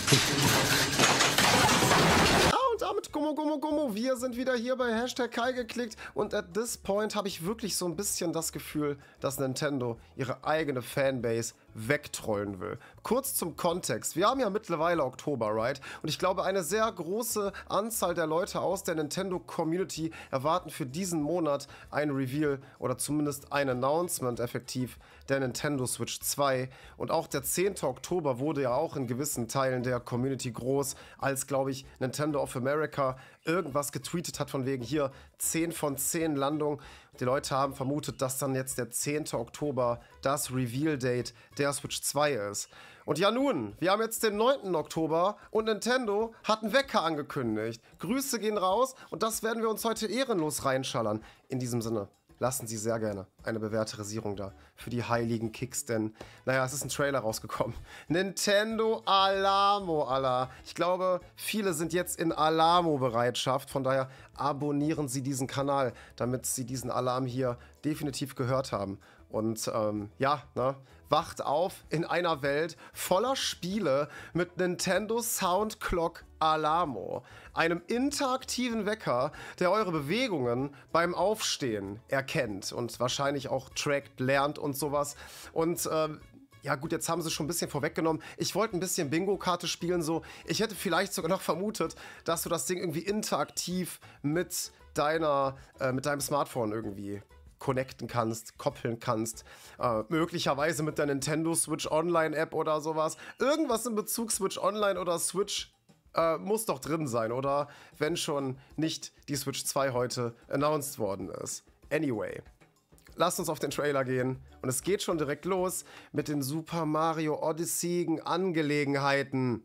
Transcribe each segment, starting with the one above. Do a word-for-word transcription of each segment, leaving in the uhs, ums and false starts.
Gummo, Gummo, Gummo, wir sind wieder hier bei Hashtag Kai geklickt und at this point habe ich wirklich so ein bisschen das Gefühl, dass Nintendo ihre eigene Fanbase wegtrollen will. Kurz zum Kontext. Wir haben ja mittlerweile Oktober, right? Und ich glaube, eine sehr große Anzahl der Leute aus der Nintendo-Community erwarten für diesen Monat ein Reveal oder zumindest ein Announcement effektiv der Nintendo Switch zwei. Und auch der zehnte Oktober wurde ja auch in gewissen Teilen der Community groß, als, glaube ich, Nintendo of America irgendwas getweetet hat von wegen hier zehn von zehn Landungen. Die Leute haben vermutet, dass dann jetzt der zehnte Oktober das Reveal-Date der Switch zwei ist. Und ja nun, wir haben jetzt den neunten Oktober und Nintendo hat einen Wecker angekündigt. Grüße gehen raus und das werden wir uns heute ehrenlos reinschallern. In diesem Sinne, lassen Sie sehr gerne eine Bewerterisierung da für die heiligen Kicks, denn, naja, es ist ein Trailer rausgekommen. Nintendo Alamo, Allah. Ich glaube, viele sind jetzt in Alamo-Bereitschaft, von daher abonnieren Sie diesen Kanal, damit Sie diesen Alarm hier definitiv gehört haben. Und ähm, ja, ne, wacht auf in einer Welt voller Spiele mit Nintendo Sound Clock Alamo, einem interaktiven Wecker, der eure Bewegungen beim Aufstehen erkennt und wahrscheinlich auch trackt, lernt und sowas. Und ähm, ja gut, jetzt haben sie schon ein bisschen vorweggenommen. Ich wollte ein bisschen Bingo-Karte spielen, so. Ich hätte vielleicht sogar noch vermutet, dass du das Ding irgendwie interaktiv mit deiner, äh, mit deinem Smartphone irgendwie connecten kannst, koppeln kannst, äh, möglicherweise mit der Nintendo Switch Online App oder sowas. Irgendwas in Bezug Switch Online oder Switch äh, muss doch drin sein, oder? Wenn schon nicht die Switch zwei heute announced worden ist. Anyway, lasst uns auf den Trailer gehen und es geht schon direkt los mit den Super Mario Odyssey Angelegenheiten.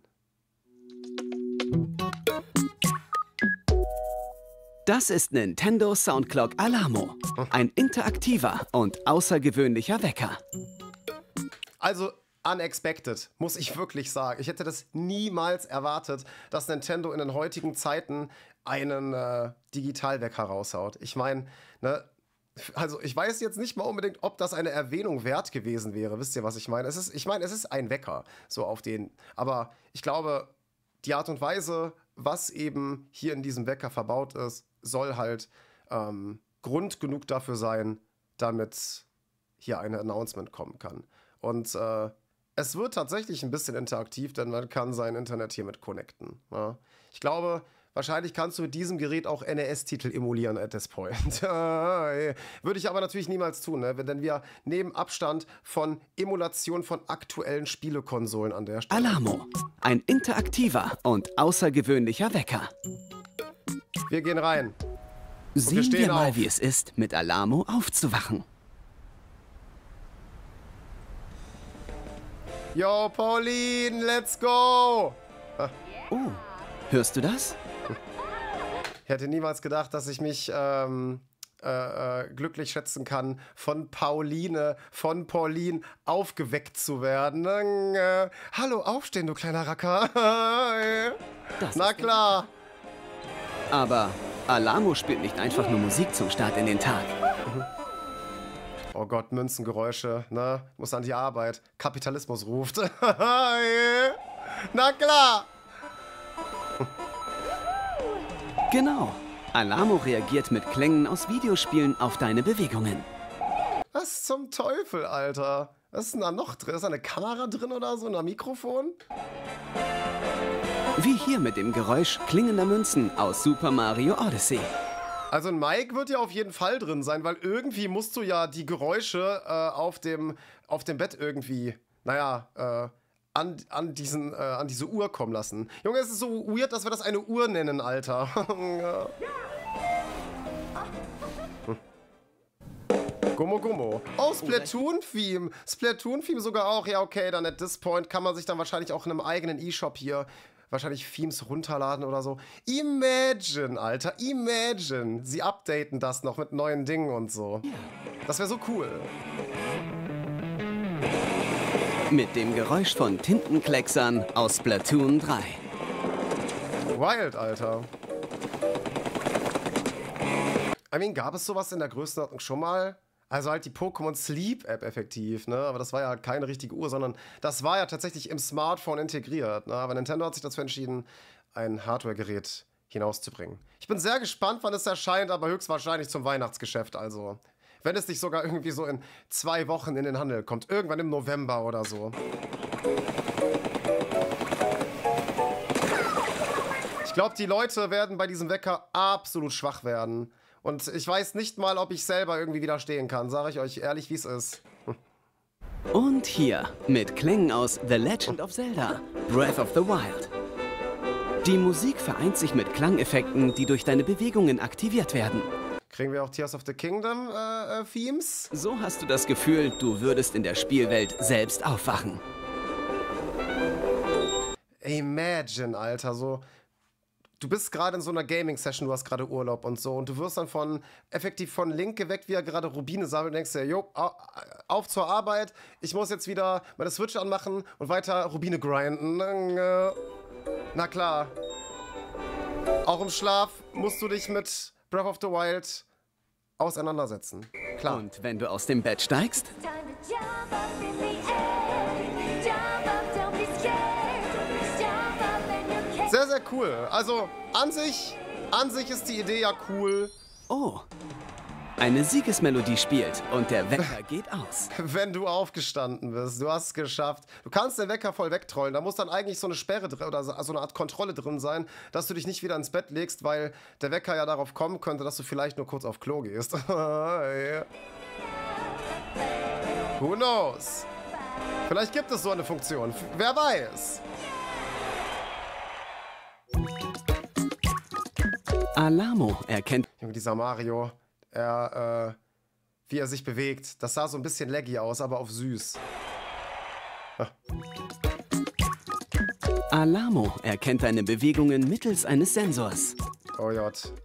Das ist Nintendo Sound Clock Alamo. Ein interaktiver und außergewöhnlicher Wecker. Also unexpected, muss ich wirklich sagen. Ich hätte das niemals erwartet, dass Nintendo in den heutigen Zeiten einen äh, Digitalwecker raushaut. Ich meine, ne, also ich weiß jetzt nicht mal unbedingt, ob das eine Erwähnung wert gewesen wäre. Wisst ihr, was ich meine? Es ist, ich meine, es ist ein Wecker, so auf den. Aber ich glaube, die Art und Weise, was eben hier in diesem Wecker verbaut ist, soll halt ähm, Grund genug dafür sein, damit hier ein Announcement kommen kann. Und äh, es wird tatsächlich ein bisschen interaktiv, denn man kann sein Internet hiermit connecten. Ja. Ich glaube, wahrscheinlich kannst du mit diesem Gerät auch N E S-Titel emulieren at this point. Würde ich aber natürlich niemals tun, ne? Denn wir nehmen Abstand von Emulation von aktuellen Spielekonsolen an der Stelle. Alamo, ein interaktiver und außergewöhnlicher Wecker. Wir gehen rein. Sehen wir, wir mal, auf. wie es ist, mit Alamo aufzuwachen. Yo, Pauline, let's go! Ah. Oh, hörst du das? Ich hätte niemals gedacht, dass ich mich ähm, äh, äh, glücklich schätzen kann, von Pauline, von Pauline aufgeweckt zu werden. Äh, hallo, aufstehen, du kleiner Racker. Das Na klar. Aber Alamo spielt nicht einfach nur Musik zum Start in den Tag. Mhm. Oh Gott, Münzengeräusche, ne? Muss an die Arbeit. Kapitalismus ruft. Na klar. Genau. Alamo reagiert mit Klängen aus Videospielen auf deine Bewegungen. Was zum Teufel, Alter? Was ist denn da noch drin? Ist da eine Kamera drin oder so? Ein Mikrofon? Wie hier mit dem Geräusch klingender Münzen aus Super Mario Odyssey. Also ein Mic wird ja auf jeden Fall drin sein, weil irgendwie musst du ja die Geräusche äh, auf, dem, auf dem Bett irgendwie, naja, äh, an, an, diesen, äh, an diese Uhr kommen lassen. Junge, es ist so weird, dass wir das eine Uhr nennen, Alter. Ja. Hm. Gummo Gummo. Oh, Splatoon-Theme. Splatoon-Theme sogar auch. Ja, okay, dann at this point kann man sich dann wahrscheinlich auch in einem eigenen E-Shop hier wahrscheinlich Themes runterladen oder so. Imagine, Alter, imagine. Sie updaten das noch mit neuen Dingen und so. Das wäre so cool. Mit dem Geräusch von Tintenklecksern aus Splatoon drei. Wild, Alter. I mean, gab es sowas in der Größenordnung schon mal? Also halt die Pokémon Sleep App effektiv, ne? Aber das war ja keine richtige Uhr, sondern das war ja tatsächlich im Smartphone integriert, ne? Aber Nintendo hat sich dazu entschieden, ein Hardware-Gerät hinauszubringen. Ich bin sehr gespannt, wann es erscheint, aber höchstwahrscheinlich zum Weihnachtsgeschäft, also. Wenn es nicht sogar irgendwie so in zwei Wochen in den Handel kommt. Irgendwann im November oder so. Ich glaube, die Leute werden bei diesem Wecker absolut schwach werden. Und ich weiß nicht mal, ob ich selber irgendwie widerstehen kann. Sage ich euch ehrlich, wie es ist. Hm. Und hier mit Klängen aus The Legend of Zelda, Breath of the Wild. Die Musik vereint sich mit Klangeffekten, die durch deine Bewegungen aktiviert werden. Kriegen wir auch Tears of the Kingdom äh, äh, Themes? So hast du das Gefühl, du würdest in der Spielwelt selbst aufwachen. Imagine, Alter, so... Du bist gerade in so einer Gaming-Session, du hast gerade Urlaub und so und du wirst dann von, effektiv von Link geweckt, wie er gerade Rubine sammelt und denkst dir, jo, auf zur Arbeit, ich muss jetzt wieder meine Switch anmachen und weiter Rubine grinden. Na klar. Auch im Schlaf musst du dich mit Breath of the Wild auseinandersetzen. Klar. Und wenn du aus dem Bett steigst? Sehr, sehr cool. Also, an sich, an sich ist die Idee ja cool. Oh, eine Siegesmelodie spielt und der Wecker geht aus. Wenn du aufgestanden bist, du hast es geschafft. Du kannst den Wecker voll wegtrollen. Da muss dann eigentlich so eine Sperre drin oder so eine Art Kontrolle drin sein, dass du dich nicht wieder ins Bett legst, weil der Wecker ja darauf kommen könnte, dass du vielleicht nur kurz auf Klo gehst. Yeah. Who knows? Vielleicht gibt es so eine Funktion. Wer weiß? Alamo erkennt... Junge, dieser Mario, er, äh, wie er sich bewegt, das sah so ein bisschen laggy aus, aber auf süß. Ah. Alamo erkennt deine Bewegungen mittels eines Sensors. Oh Gott.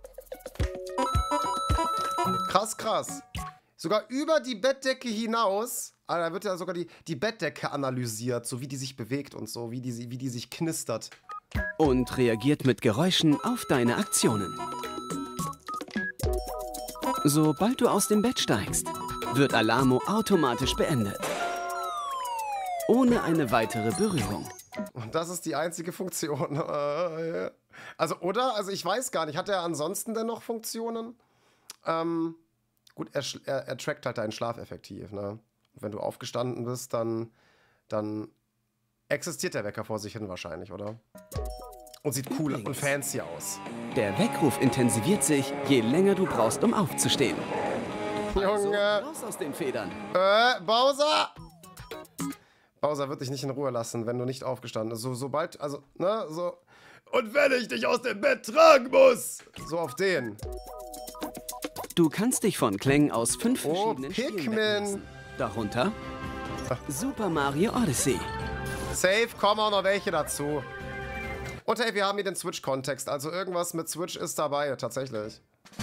Krass, krass. Sogar über die Bettdecke hinaus, also da wird ja sogar die, die Bettdecke analysiert, so wie die sich bewegt und so, wie die, wie die sich knistert. Und reagiert mit Geräuschen auf deine Aktionen. Sobald du aus dem Bett steigst, wird Alamo automatisch beendet. Ohne eine weitere Berührung. Und das ist die einzige Funktion. Also, oder? Also, ich weiß gar nicht. Hat er ansonsten denn noch Funktionen? Ähm, gut, er, er, er trackt halt deinen Schlaf effektiv, ne? Wenn du aufgestanden bist, dann, dann existiert der Wecker vor sich hin wahrscheinlich, oder? Und sieht cool und fancy aus. Der Weckruf intensiviert sich, je länger du brauchst, um aufzustehen. Junge! Also, raus aus den Federn. Äh, Bowser! Bowser wird dich nicht in Ruhe lassen, wenn du nicht aufgestanden bist. So, sobald, also, ne, so. Und wenn ich dich aus dem Bett tragen muss! So auf den. Du kannst dich von Klängen aus fünf Oh, verschiedenen Spielen wecken Pikmin! lassen. Darunter Super Mario Odyssey. Safe, kommen auch noch welche dazu. Und hey, wir haben hier den Switch-Kontext. Also irgendwas mit Switch ist dabei, tatsächlich.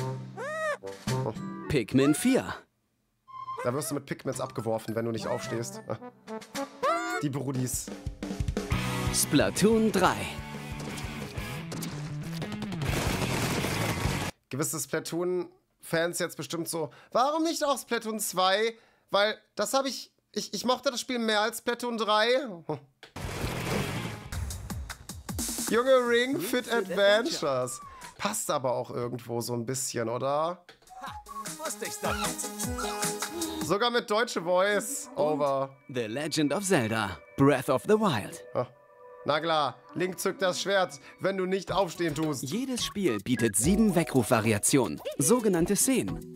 Pikmin vier. Da wirst du mit Pikmins abgeworfen, wenn du nicht aufstehst. Die Brudis. Splatoon drei. Gewisse Splatoon-Fans jetzt bestimmt so, warum nicht auch Splatoon zwei? Weil das habe ich, ich, ich mochte das Spiel mehr als Splatoon drei. Junge, Ring Fit Adventures. Passt aber auch irgendwo so ein bisschen, oder? Wusste ich's doch. Sogar mit deutsche Voice over. The Legend of Zelda, Breath of the Wild. Ah. Na klar, Link zückt das Schwert, wenn du nicht aufstehen tust. Jedes Spiel bietet sieben Weckrufvariationen, sogenannte Szenen.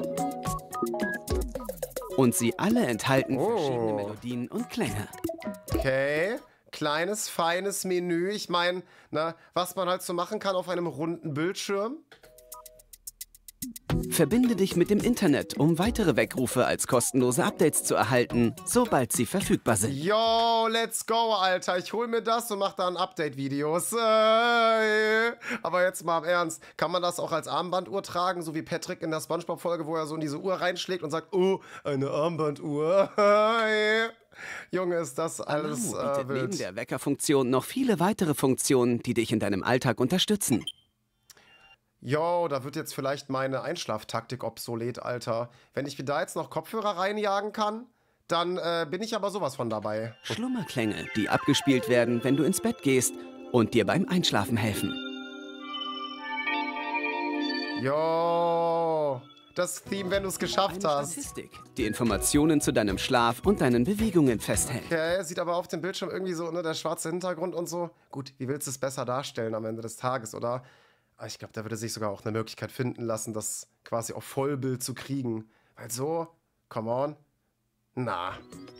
Und sie alle enthalten Oh. verschiedene Melodien und Klänge. Okay, kleines, feines Menü. Ich meine, na, was man halt so machen kann auf einem runden Bildschirm. Verbinde dich mit dem Internet, um weitere Weckrufe als kostenlose Updates zu erhalten, sobald sie verfügbar sind. Yo, let's go, Alter. Ich hol mir das und mach dann Update-Videos. Äh, aber jetzt mal im Ernst. Kann man das auch als Armbanduhr tragen, so wie Patrick in der Spongebob-Folge, wo er so in diese Uhr reinschlägt und sagt, oh, eine Armbanduhr. Äh, Junge, ist das alles Alamo bietet äh, wild. neben der Weckerfunktion noch viele weitere Funktionen, die dich in deinem Alltag unterstützen. yo, da wird jetzt vielleicht meine Einschlaftaktik obsolet, Alter. Wenn ich mir da jetzt noch Kopfhörer reinjagen kann, dann äh, bin ich aber sowas von dabei. Schlummerklänge, die abgespielt werden, wenn du ins Bett gehst und dir beim Einschlafen helfen. Yo, das Theme, wenn du es geschafft Eine hast. Statistik, die Informationen zu deinem Schlaf und deinen Bewegungen festhält. Okay, sieht aber auf dem Bildschirm irgendwie so, ne, der schwarze Hintergrund und so. Gut, wie willst du es besser darstellen am Ende des Tages, oder? Aber ich glaube, da würde sich sogar auch eine Möglichkeit finden lassen, das quasi auf Vollbild zu kriegen. Weil so, come on, na.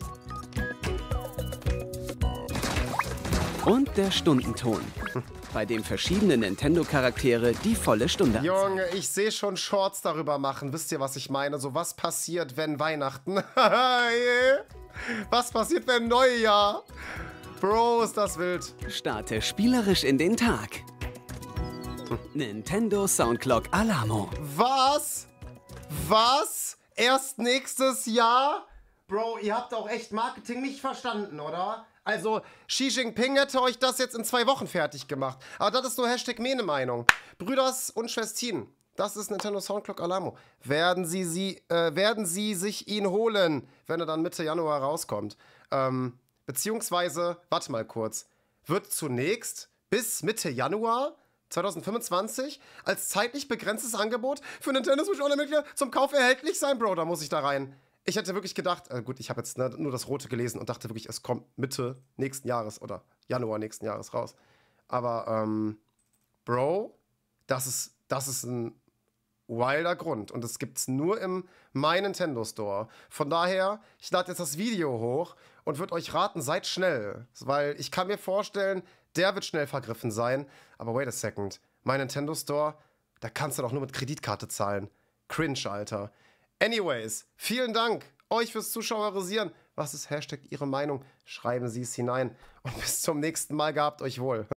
Und der Stundenton, bei dem verschiedene Nintendo-Charaktere die volle Stunde anzeigen. Junge, ich sehe schon Shorts darüber machen. Wisst ihr, was ich meine? So, was passiert, wenn Weihnachten? Was passiert, wenn Neujahr? Bro, ist das wild. Starte spielerisch in den Tag. Nintendo Soundclock Alamo. Was? Was? Erst nächstes Jahr? Bro, ihr habt auch echt Marketing nicht verstanden, oder? Also, Xi Jinping hätte euch das jetzt in zwei Wochen fertig gemacht. Aber das ist nur Hashtag meine Meinung. Brüders und Schwestinen, das ist Nintendo Soundclock Alamo. Werden sie, sie, äh, werden sie sich ihn holen, wenn er dann Mitte Januar rauskommt? Ähm, beziehungsweise, warte mal kurz, wird zunächst bis Mitte Januar zwanzig fünfundzwanzig als zeitlich begrenztes Angebot für Nintendo Switch Online-Mitglieder zum Kauf erhältlich sein? Bro, da muss ich da rein. Ich hätte wirklich gedacht, äh gut, ich habe jetzt ne, nur das Rote gelesen und dachte wirklich, es kommt Mitte nächsten Jahres oder Januar nächsten Jahres raus. Aber, ähm, Bro, das ist, das ist ein wilder Grund und das gibt's nur im My Nintendo Store. Von daher, ich lade jetzt das Video hoch und würde euch raten, seid schnell, weil ich kann mir vorstellen, der wird schnell vergriffen sein. Aber wait a second, My Nintendo Store, da kannst du doch nur mit Kreditkarte zahlen. Cringe, Alter. Anyways, vielen Dank euch fürs Zuschauerisieren. Was ist Hashtag Ihre Meinung? Schreiben Sie es hinein. Und bis zum nächsten Mal, gehabt euch wohl.